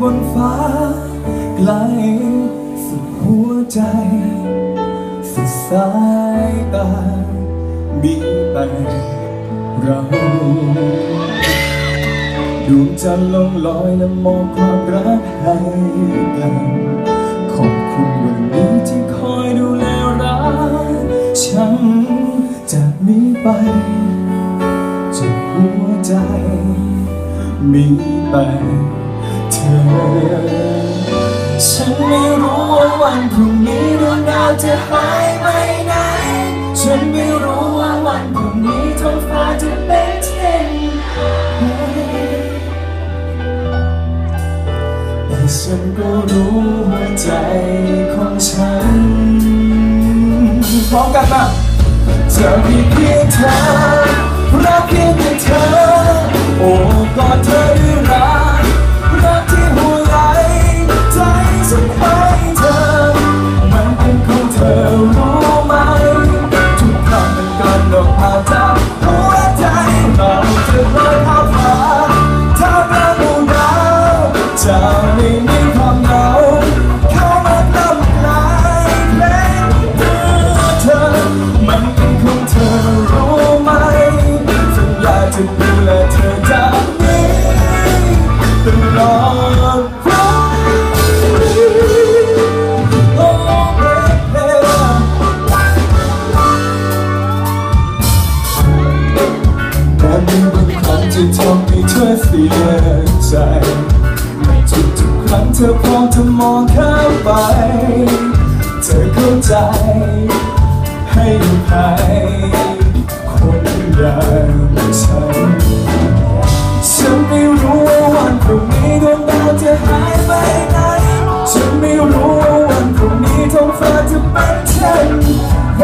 นฟ้าไกลสุดหัวใจสุดสายตามีแต่เราดวงจันทร์ลงลอยและมองความรักให้กันขอบคุณวันนี้ที่คอยดูแลรักฉันจากนี้ไปจากหัวใจมีแต่เธอฉันไม่รู้ว่าวันพรุ่งนี้ดวงดาวจะหายไปไหนฉันไม่รู้ว่าวันพรุ่งนี้ท้องฟ้าจะเป็นเช่นไรแต่ฉันก็รู้หัวใจของฉันพร้อมกันมาจะมีเพียงเธอรักเพียงแต่เธอโอ้กอดเธอด้วยรักที่หัวไหลใจฉันให้เธอมันเป็นของเธอรู้ไหมทุกคำมันกลั่นออกมาจากหัวใจเราจะลอยข้ามฟ้าท่ามกลางหมู่ดาวจะไม่มีความเหงาเข้ามาทำลายเพลงเพื่อเธอมันเป็นของเธอรู้ไหมสัญญาจะดูแลเธอจากนี้ตลอดไปโอ้เบบีแต่มีบางครั้งที่ทำให้เธอเสียใจไม่ทุกครั้งเธอพอจะมองข้ามไปเธอเข้าใจให้อภัยคนอย่างฉันไม่รู้ว่าวันพรุ่งนี้ดวงดาวจะหายไปไหนฉันไม่รู้ว่าวันพรุ่งนี้ท้องฟ้าจะเป็นเช่นไร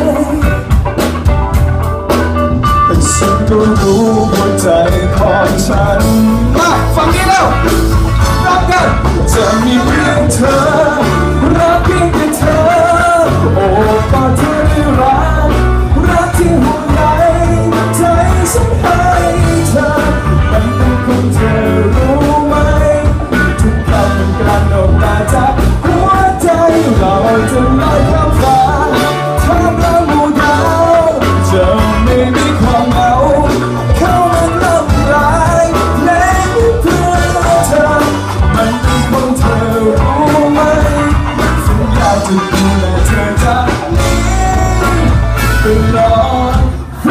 แต่ฉันก็รู้หัวใจของฉันมาฟังนี้แล้วรักกันจะมีเพียงเธอรักเพียงแต่เธอโอ้กอดเธอด้วยรักที่หัวใจใจฉันให้เธอมันเป็นของเธอรู้ไหมทุกคำมันกลั่นออกมาจากหัวใจเราจะลอยข้ามฟ้าท่ามกลางหมู่ดาวจะไม่มีความเหงาเข้ามาทำลายเพลงเพื่อเธอมันเป็นของเธอรู้ไหมสัญญาจะดูแลเธอจากนี้ตลอดไป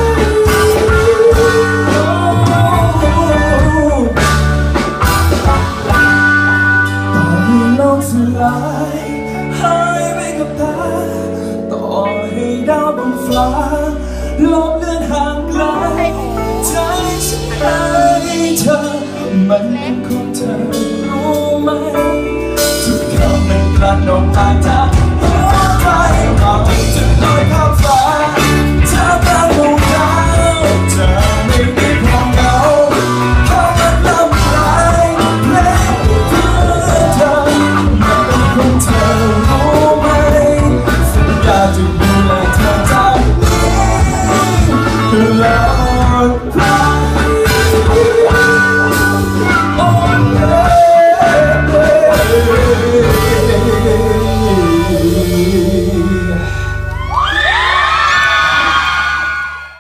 ต่อให้โลกสลายหายไปกับตาต่อให้ดาวบนฟ้าโลกเลื่อนห่างไกลใจฉันให้เธอมันเป็นของเธอรู้ไหมทุกคำมันกลั่นออกมาจาก